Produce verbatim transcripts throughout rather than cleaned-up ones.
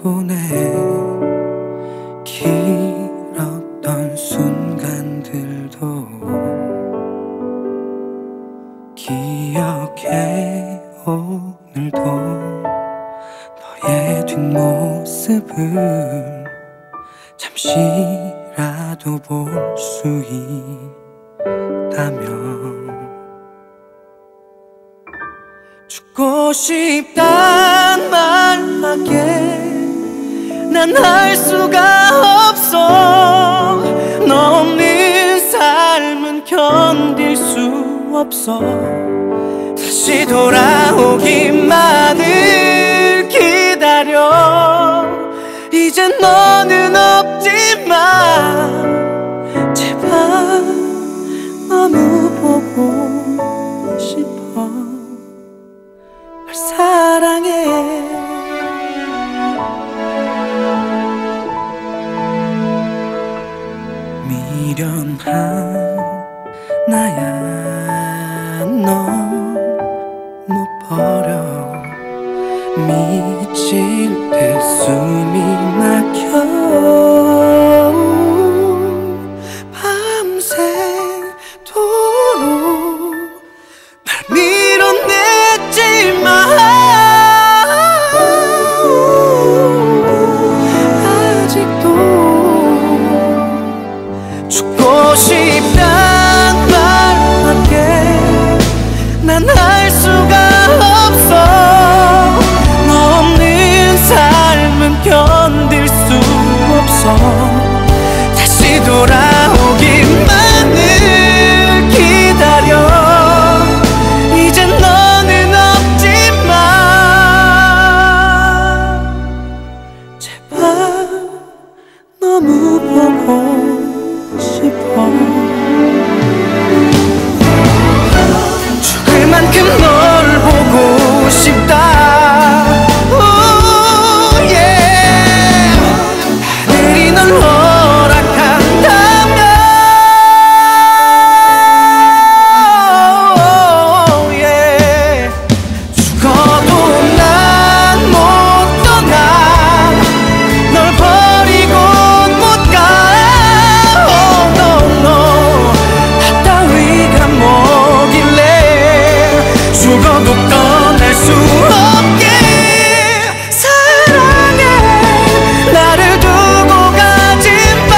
보내 길었던 순간들도 기억해. 오늘도 너의 뒷모습을 잠시라도 볼 수 있다면 죽고 싶단 말밖에 난 할 수가 없어. 너 없는 삶은 견딜 수 없어. 다시 돌아오기만을 기다려. 이제 너는 없지만 제발 너무 보고 싶어. 널 사랑해. 미련한 나야. 너 못 버려. 미칠 때 숨이 막혀. 밤새도록 날 밀어냈지만 아직도 죽고 싶단 말밖에 난 할 수가 없어. 너 없는 삶은 견딜 수 없어. 다시 돌아오기만을 기다려. 이제 너는 없지만 제발 너무 보고 싶어. 죽을 만큼 널 보고 싶다. Ooh, yeah. 하늘이 널 허락한다면 oh, yeah. 죽어도 난 못 떠나. 널 버리고 못 가. Oh, no, no. 나 따위가 뭐길래 죽어도 떠날 수 없게. 사랑해. 나를 두고 가지 마.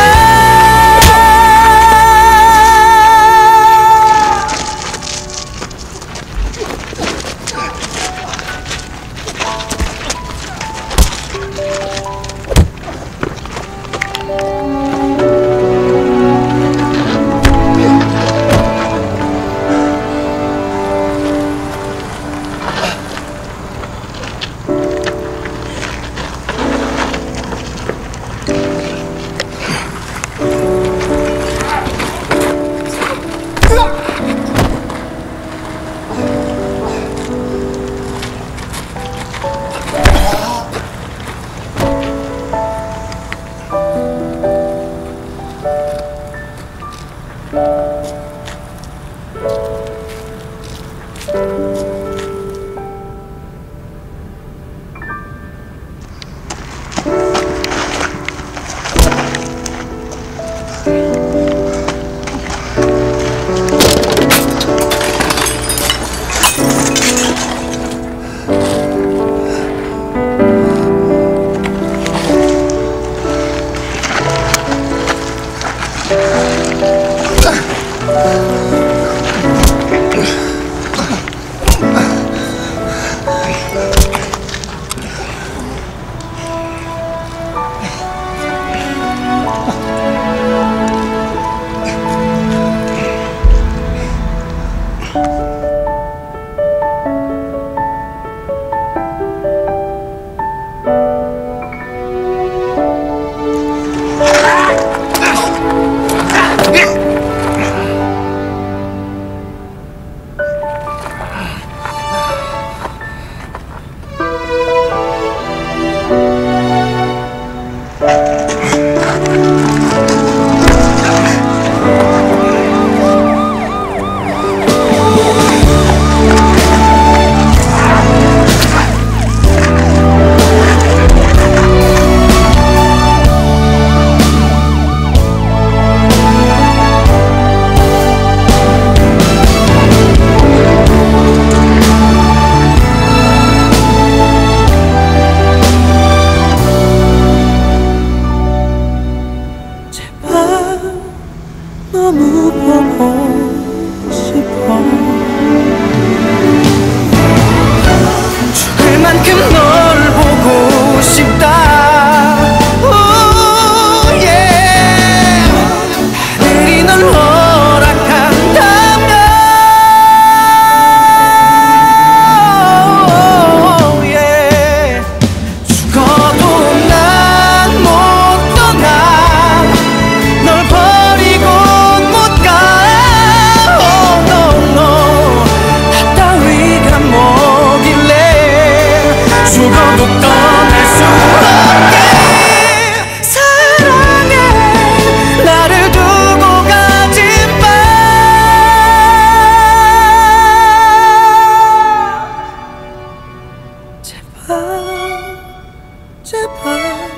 제발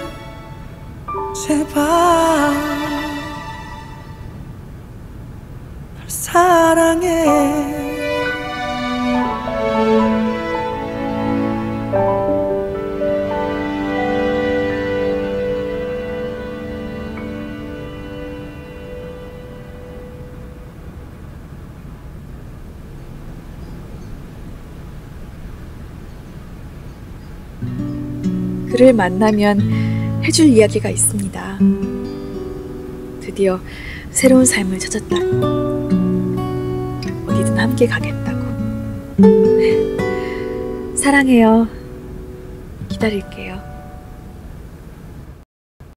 제발 날 사랑해. 그를 만나면 해줄 이야기가 있습니다. 드디어 새로운 삶을 찾았다고, 어디든 함께 가겠다고. 사랑해요. 기다릴게요.